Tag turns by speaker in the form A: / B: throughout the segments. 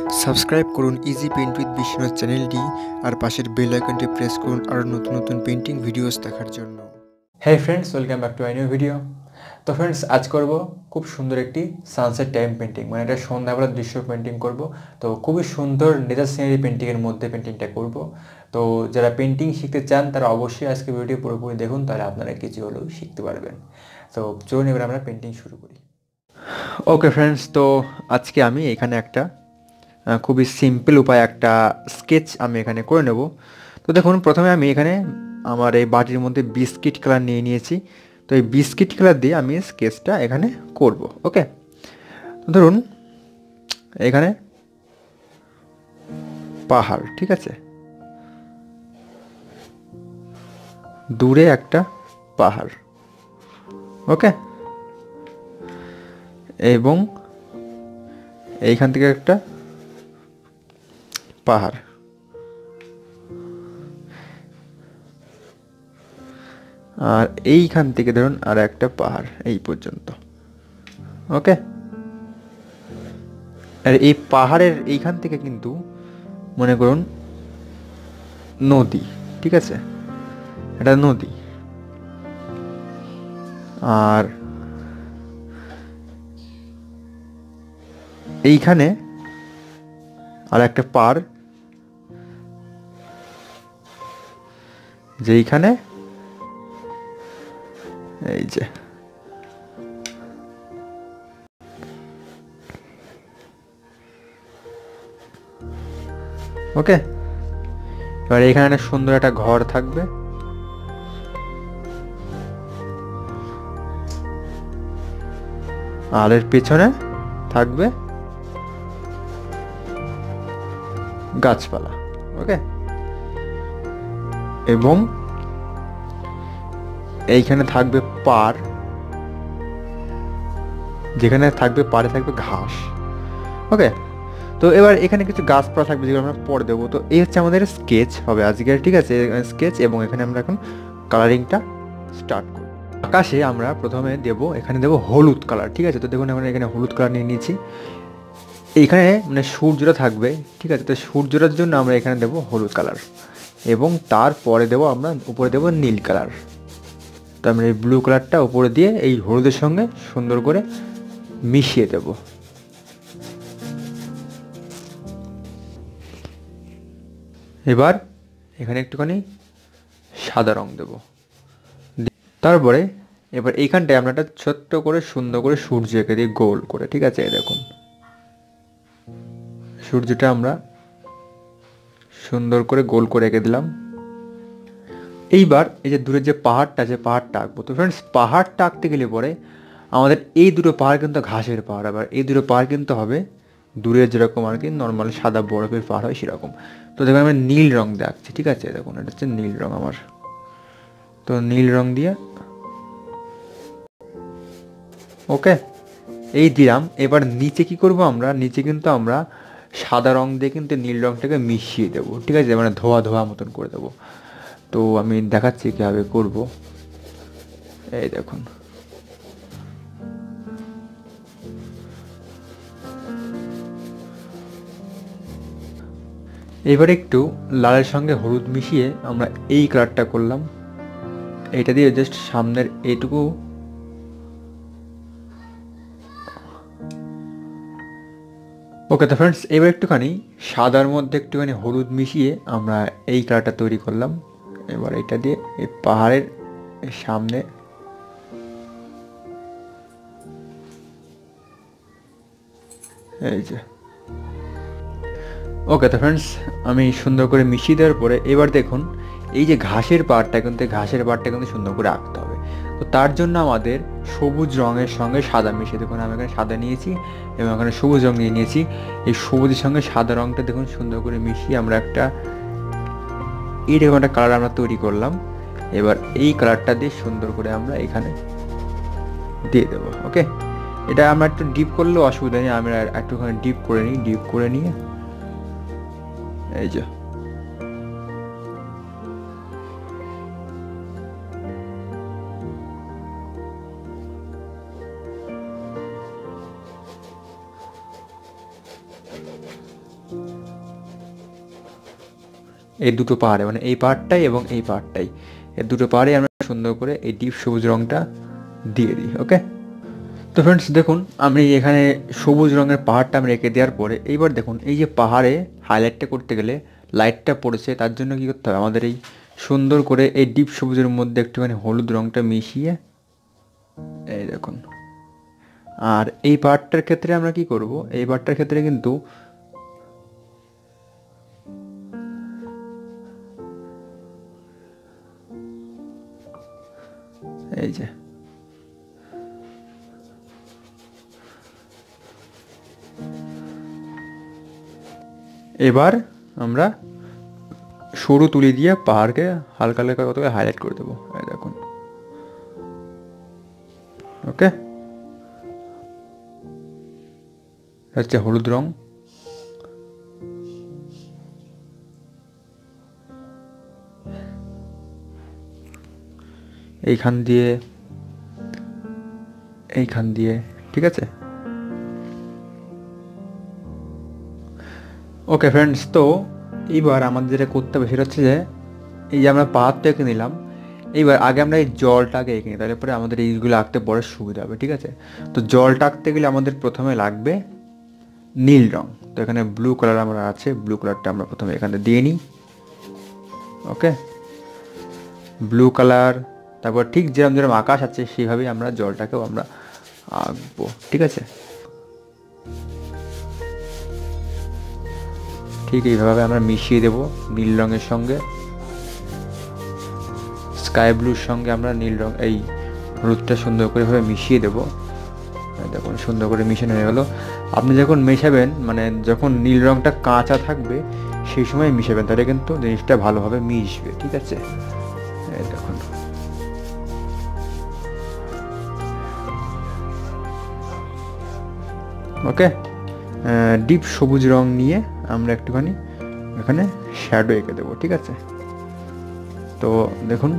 A: Subscribe করুন easy paint with Biswanath চ্যানেলটি আর পাশের বেল আইকনটি প্রেস করুন আরও নতুন নতুন পেইন্টিং ভিডিওস দেখার জন্য।
B: হ্যাঁ friends, welcome back to I new video. তো ফ্রেন্ডস, আজ করব খুব সুন্দর একটি সানসেট টাইম পেন্টিং, মানে এটা সন্ধ্যাবেলার দৃশ্য পেন্টিং করব। তো খুবই সুন্দর নেচার সিনারি পেন্টিংয়ের মধ্যে পেন্টিংটা করব। তো যারা পেন্টিং শিখতে চান তারা অবশ্যই আজকে ভিডিও পুরোপুরি দেখুন, তাহলে আপনারা কিছু হলেও শিখতে পারবেন। তো চলুন এবার আমরা পেন্টিং শুরু করি। ওকে ফ্রেন্ডস, তো আজকে আমি এখানে একটা খুবই সিম্পল উপায় একটা স্কেচ আমি এখানে করে নেব। তো দেখুন, প্রথমে আমি এখানে আমার এই বাটির মধ্যে বিস্কিট কালার নিয়ে নিয়েছি। তো এই বিস্কিট কালার দিয়ে আমি স্কেচটা এখানে করব। ওকে, তো ধরুন এখানে পাহাড়, ঠিক আছে, দূরে একটা পাহাড়। ওকে, এবং এইখান থেকে একটা পাহাড়, আর এইখান থেকে ধরুন আর একটা পাহাড় এই পর্যন্ত। ওকে, আর এই পাহাড়ের এইখান থেকে কিন্তু মনে করুন নদী, ঠিক আছে, এটা নদী। আর এইখানে আর একটা পাহাড়, যেইখানে এই যে ওকে, এবার এখানে সুন্দর একটা ঘর থাকবে, আর এর পেছনে থাকবে গাছপালা। ওকে, এবং এইখানে থাকবে পাড়, যেখানে থাকবে পাড়ে থাকবে ঘাস। ওকে, তো এবার এখানে কিছু গাছপালা থাকবে যেগুলো আমরা পরে দেবো। তো এই হচ্ছে আমাদের স্কেচ হবে আজকের, ঠিক আছে, স্কেচ। এবং এখানে আমরা এখন কালারিংটা স্টার্ট করব। আকাশে আমরা প্রথমে দেব, এখানে দেব হলুদ কালার, ঠিক আছে। তো দেখুন আমরা এখানে হলুদ কালার নিয়ে নিয়েছি। এইখানে মানে সূর্যটা থাকবে, ঠিক আছে, তো সূর্যটার জন্য আমরা এখানে দেব হলুদ কালার, এবং তারপরে দেব আমরা উপরে দেব নীল কালার। তো আমরা এই ব্লু কালারটা উপরে দিয়ে এই হলুদের সঙ্গে সুন্দর করে মিশিয়ে দেব। এবার এখানে একটুখানি সাদা রং দেব। তারপরে এবার এইখানটায় আমরা একটা ছোট্ট করে সুন্দর করে সূর্য এঁকে দিই গোল করে, ঠিক আছে। এই দেখুন সূর্যটা আমরা সুন্দর করে গোল করে এঁকে দিলাম। এইবার এই যে দূরে যে পাহাড়টা আছে, পাহাড়টা আঁকবো। তো ফ্রেন্ডস, পাহাড়টা আঁকতে গেলে পরে আমাদের এই দুটো পাহাড় কিন্তু ঘাসের পাহাড়, আবার এই দুটো পাহাড় কিন্তু হবে দূরে যেরকম আর কি নর্মাল সাদা বরফের পাহাড় হয় সেরকম। তো দেখুন আমি নীল রং দিয়ে আঁকছি, ঠিক আছে। দেখুন এটা হচ্ছে নীল রং আমার। তো নীল রং দিয়ে ওকে এই দিলাম। এবার নিচে কি করব আমরা, নিচে কিন্তু আমরা সাদা রং দিয়ে কিন্তু নীল রংটাকে মিশিয়ে দেবো, ঠিক আছে, মানে ধোয়া ধোয়া মতন করে দেবো। তো আমি দেখাচ্ছি কীভাবে করব। এই দেখুন, এবার একটু লালের সঙ্গে হলুদ মিশিয়ে আমরা এই কালারটা করলাম। এইটা দিয়ে জাস্ট সামনের এইটুকু ওকে। তো ফ্রেন্ডস, এবার একটুখানি সাদার মধ্যে একটুখানি হলুদ মিশিয়ে আমরা এই কালারটা তৈরি করলাম। এবার এটা দিয়ে এই পাহাড়ের সামনে এই যে ওকে। তো ফ্রেন্ডস, আমি সুন্দর করে মিশিয়ে দেওয়ার পরে এবার দেখুন এই যে ঘাসের পাড়টা কিন্তু সুন্দর করে আঁকতে হবে। তো তার জন্য আমাদের সবুজ রঙের সঙ্গে সাদা মিশিয়ে, দেখুন আমি এখানে সাদা নিয়েছি এবং এখানে সবুজ রঙ নিয়ে নিয়েছি। এই সবুজের সঙ্গে সাদা রঙটা দেখুন সুন্দর করে মিশিয়ে আমরা একটা এইরকম একটা কালার আমরা তৈরি করলাম। এবার এই কালারটা দিয়ে সুন্দর করে আমরা এখানে দিয়ে দেবো। ওকে, এটা আমরা একটু ডিপ করলেও অসুবিধা নেই, আমরা একটুখানি ডিপ করে নিয়ে এই যে এই দুটো পাহাড়ে, মানে এই পাহাড়টাই এবং এই পাহাড়টাই, এই দুটো পাহাড়ে আমরা সুন্দর করে এই ডিপ সবুজ রঙটা দিয়ে দিই। ওকে, তো ফ্রেন্ডস দেখুন আমি এখানে সবুজ রঙের পাহাড়টা আমি রেখে দেওয়ার পরে এইবার দেখুন এই যে পাহাড়ে হাইলাইটটা করতে গেলে লাইটটা পড়েছে, তার জন্য কী করতে হবে আমাদের, এই সুন্দর করে এই ডিপ সবুজের মধ্যে একটুখানি হলুদ রঙটা মিশিয়ে এই দেখুন। আর এই পাহাড়টার ক্ষেত্রে আমরা কি করব, এই পাহাড়টার ক্ষেত্রে কিন্তু এই যে এবার আমরা সরু তুলি দিয়ে পাহাড়কে হালকা হালকা কত হাইলাইট করে দেবো, এই দেখুন। ওকে, হচ্ছে হলুদ রং। এইখান দিয়ে এইখান দিয়ে, ঠিক আছে। ওকে ফ্রেন্ডস, তো এইবার আমাদের যেটা করতে হবে সেটা হচ্ছে যে এই যে আমরা পাহাড়টা এঁকে নিলাম, এইবার আগে আমরা এই জলটাকে এঁকে নিই, তাহলে পরে আমাদের এইগুলো আঁকতে পরে সুবিধা হবে, ঠিক আছে। তো জলটা আঁকতে গেলে আমাদের প্রথমে লাগবে নীল রং। তো এখানে ব্লু কালার আমরা আছে, ব্লু কালারটা আমরা প্রথমে এখানে দিয়ে নিই। ওকে, ব্লু কালার, তারপর ঠিক যেরকম যেরকম আকাশ আছে সেইভাবেই আমরা জলটাকেও আমরা আঁকবো, ঠিক আছে। ঠিক এইভাবে আমরা মিশিয়ে দেব নীল রঙের সঙ্গে, স্কাই ব্লুর সঙ্গে আমরা নীল রং এই হলুদটা সুন্দর করে ভাবে মিশিয়ে দেব। দেখুন সুন্দর করে মিশানো হয়ে গেল। আপনি যখন মেশাবেন, মানে যখন নীল রংটা কাঁচা থাকবে সেই সময় মিশাবেন, তাহলে কিন্তু জিনিসটা ভালোভাবে মিশবে, ঠিক আছে। এই দেখুন, ওকে। ডিপ সবুজ রং নিয়ে আমরা একটুখানি এখানে শ্যাডো এঁকে দেবো, ঠিক আছে। তো দেখুন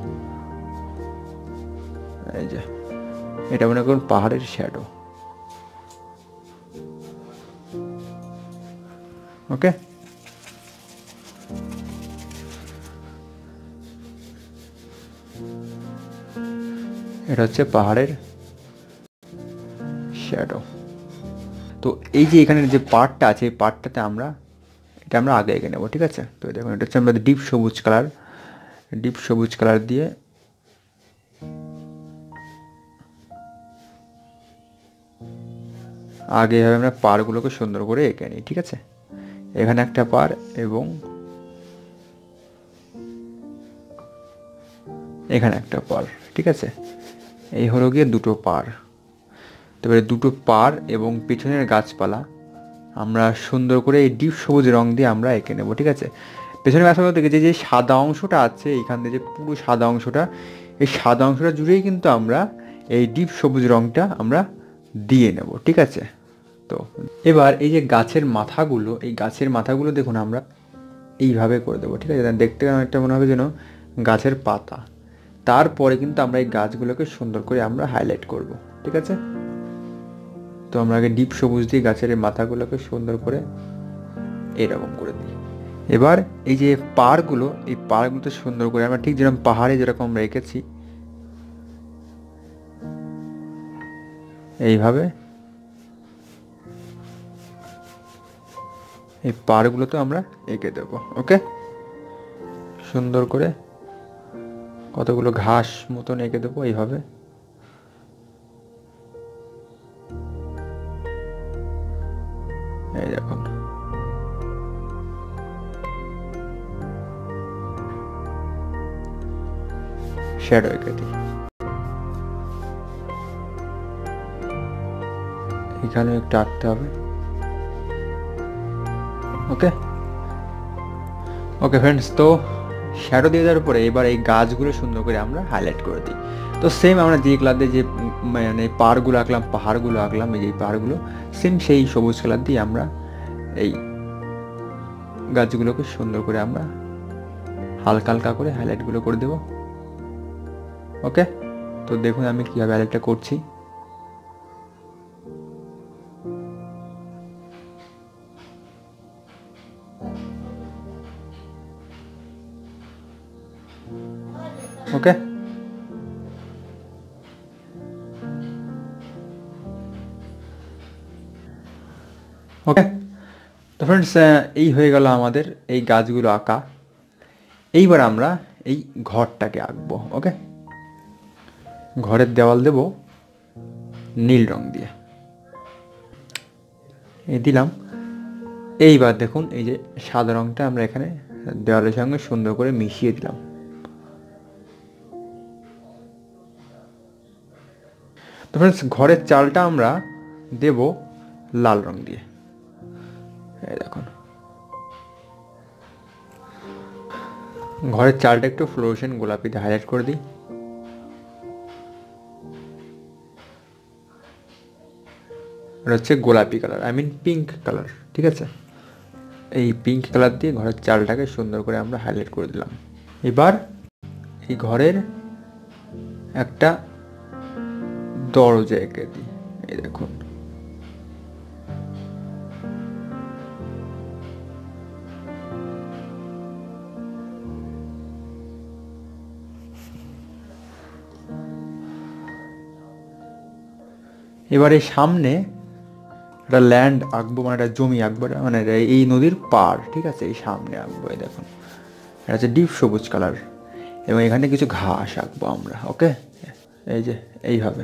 B: এই যে এটা মনে করুন পাহাড়ের শ্যাডো। ওকে, এটা হচ্ছে পাহাড়ের শ্যাডো। তো এই যে এখানে যে পার্টটা আছে এই পার্টটাতে আমরা এটা আমরা আগে এঁকে নেবো, ঠিক আছে। তো দেখুন এটা হচ্ছে আমাদের ডিপ সবুজ কালার, ডিপ সবুজ কালার দিয়ে আগে এভাবে আমরা পাড়গুলোকে সুন্দর করে এঁকে নিই, ঠিক আছে। এখানে একটা পাড় এবং এখানে একটা পাড়, ঠিক আছে। এই হলো গিয়ে দুটো পাড়। তারপরে দুটো পাড় এবং পেছনের গাছপালা আমরা সুন্দর করে এই ডিপ সবুজ রং দিয়ে আমরা এঁকে নেবো, ঠিক আছে। পেছনের গাছপালা থেকে যে সাদা অংশটা আছে এইখান থেকে যে পুরো সাদা অংশটা, এই সাদা অংশটা জুড়েই কিন্তু আমরা এই ডিপ সবুজ রংটা আমরা দিয়ে নেব, ঠিক আছে। তো এবার এই যে গাছের মাথাগুলো, এই গাছের মাথাগুলো দেখুন আমরা এইভাবে করে দেবো, ঠিক আছে। দেখতে অনেকটা মনে হবে যেন গাছের পাতা। তারপরে কিন্তু আমরা এই গাছগুলোকে সুন্দর করে আমরা হাইলাইট করব, ঠিক আছে। তো আমরা আগে ডিপ সবুজ দিয়ে গাছের এই মাথাগুলোকে সুন্দর করে এরকম করে দিই। এবার এই যে পাড়গুলো, এই পাড়গুলোতে সুন্দর করে আমরা ঠিক যেরকম পাহাড়ে যেরকম রেখেছি এইভাবে এই পাড়গুলোতে আমরা এঁকে দেবো। ওকে, সুন্দর করে কতগুলো ঘাস মতন এঁকে দেবো এইভাবে। এই দেখুন, শ্যাডো এঁকে দিই, এখানে একটু আঁকতে হবে। ওকে ওকে ফ্রেন্ডস, তো শ্যাডো দিয়ে দেওয়ার পরে এবার এই গাছগুলো সুন্দর করে আমরা হাইলাইট করে দিই। তো সেম আমরা যে কালার দিয়ে যে মানে পাহাড়গুলো আঁকলাম, পাহাড়গুলো আঁকলাম, এই যে পাহাড়গুলো সেম সেই সবুজ কালার দিয়ে আমরা এই গাছগুলোকে সুন্দর করে আমরা হালকা হালকা করে হাইলাইটগুলো করে দেব। ওকে, তো দেখুন আমি কীভাবে হাইলাইটটা করছি। ওকে, তো ফ্রেন্ডস এই হয়ে গেল আমাদের এই গাছগুলো আঁকা। এইবার আমরা এই ঘরটাকে আঁকবো। ওকে, ঘরের দেওয়াল দেব নীল রং দিয়ে, এই দিলাম। এইবার দেখুন এই যে সাদা রংটা আমরা এখানে দেওয়ালের সঙ্গে সুন্দর করে মিশিয়ে দিলাম। তো ফ্রেন্ডস ঘরের চালটা আমরা দেব লাল রং দিয়ে। এই দেখুন ঘরের চালটা একটু ফ্লোরোসেন্ট গোলাপিতে হাইলাইট করে দিই। এটা হচ্ছে গোলাপি colour, I mean pink colour, ঠিক আছে। এই পিঙ্ক কালার দিয়ে ঘরের চালটাকে সুন্দর করে আমরা হাইলাইট করে দিলাম। এবার এই ঘরের একটা দরজা এঁকে দিই। এই দেখুন এবার এই সামনে একটা ল্যান্ড আঁকবো, মানে একটা জমি আঁকবো, মানে এই নদীর পার, ঠিক আছে। এই সামনে আঁকবো, এই দেখুন এটা হচ্ছে ডিপ সবুজ কালার, এবং এখানে কিছু ঘাস আঁকবো আমরা। ওকে, এই যে এইভাবে।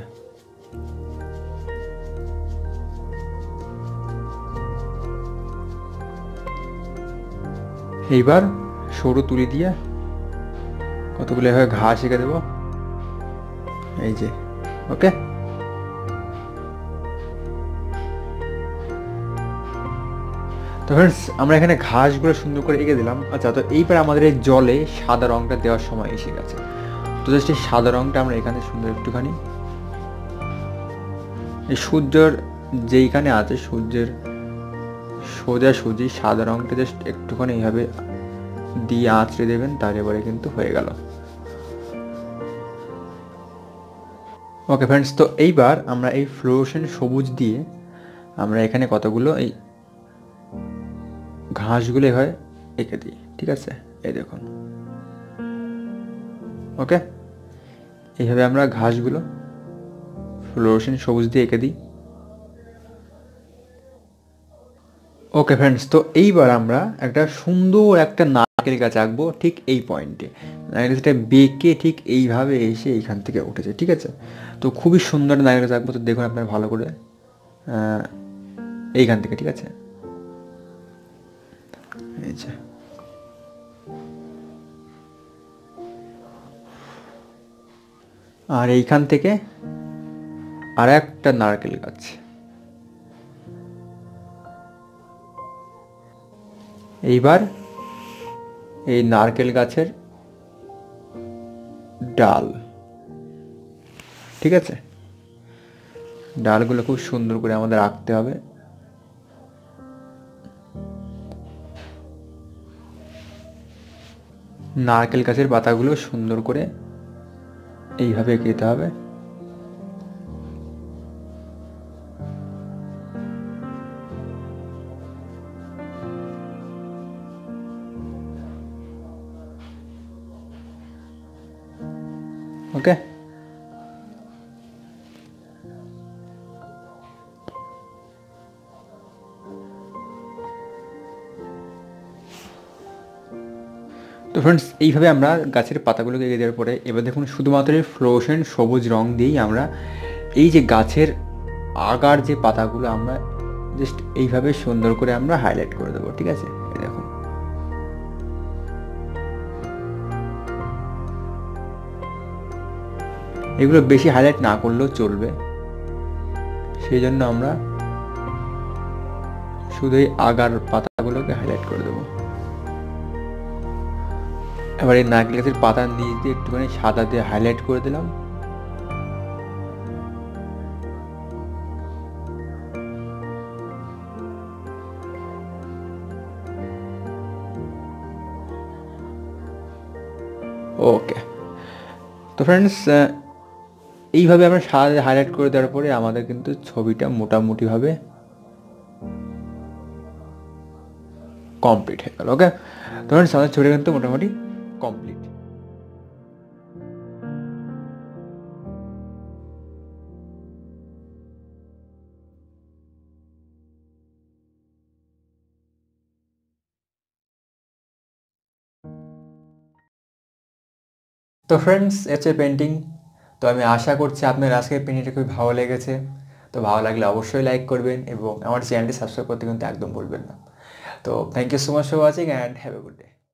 B: এইবার সরু তুলি দিয়ে কতগুলো এভাবে ঘাস এঁকে দেবো, এই যে। ওকে, তো ফ্রেন্ডস আমরা এখানে ঘাসগুলো সুন্দর করে এঁকে দিলাম। আচ্ছা, তো এইবার আমাদের এই জলে সাদা রংটা দেওয়ার সময় এসে গেছে। তো জাস্ট এই সাদা রংটা আমরা এখানে সুন্দর একটুখানি এই সূর্যের যেইখানে আছে, সূর্যের সোজাসুজি সাদা রংটা জাস্ট একটুখানি এইভাবে দিয়ে আঁচড়ে দেবেন, তারপরে কিন্তু হয়ে গেল। ওকে ফ্রেন্ডস, তো এইবার আমরা এই ফ্লোরোসেন্ট সবুজ দিয়ে আমরা এখানে কতগুলো এই ঘাসগুলো হয় এঁকে দিই, ঠিক আছে। এই দেখুন, ওকে, এইভাবে আমরা ঘাসগুলো ফ্লোরোসেন্ট সবুজ দিয়ে এঁকে দিই। ওকে ফ্রেন্ডস, তো এইবার আমরা একটা সুন্দর একটা নারকেল গাছ আঁকবো ঠিক এই পয়েন্টে। নারকেল গাছটা বেঁকে ঠিক এইভাবে এসে এইখান থেকে উঠেছে, ঠিক আছে। তো খুবই সুন্দর নারকেল গাছ আঁকবো। তো দেখুন আপনারা ভালো করে এইখান থেকে, ঠিক আছে। এই যে আর এইখান থেকে আর একটা নারকেল গাছ, এইবার এই নারকেল গাছের ডাল, ঠিক আছে। ডালগুলো খুব সুন্দর করে আমাদের আঁকতে হবে। নারকেল গাছের পাতাগুলো সুন্দর করে এইভাবে এঁকে দিতে হবে। ওকে, তো ফ্রেন্ডস এইভাবে আমরা গাছের পাতাগুলোকে এগিয়ে দেওয়ার পরে এবার দেখুন শুধুমাত্র ফ্লোরোসেন্ট সবুজ রং দিয়েই আমরা এই যে গাছের আগার যে পাতাগুলো আমরা জাস্ট এইভাবে সুন্দর করে আমরা হাইলাইট করে দেবো, ঠিক আছে। এই দেখুন এগুলো বেশি হাইলাইট না করলেও চলবে, সেই জন্য আমরা শুধু এই আগার পাতাগুলোকে হাইলাইট করে দেবো। এবার এই নারকেল গাছের পাতার নিচ দিয়ে একটুখানি সাদা দিয়ে হাইলাইট করে দিলাম। ওকে, তো ফ্রেন্ডস এইভাবে আমরা সাদা দিয়ে হাইলাইট করে দেওয়ার পরে আমাদের কিন্তু ছবিটা মোটামুটিভাবে কমপ্লিট হয়ে গেল। ওকে, তো ফ্রেন্ডস আমাদের ছবিটা কিন্তু মোটামুটি কমপ্লিট। তো ফ্রেন্ডস হচ্ছে পেন্টিং। তো আমি আশা করছি আপনার আজকের পেন্টিংটা খুবই ভালো লেগেছে। তো ভালো লাগলে অবশ্যই লাইক করবেন এবং আমার চ্যানেলটি সাবস্ক্রাইব করতে কিন্তু একদম ভুলবেন না। তো thank you so much for watching and have a good day.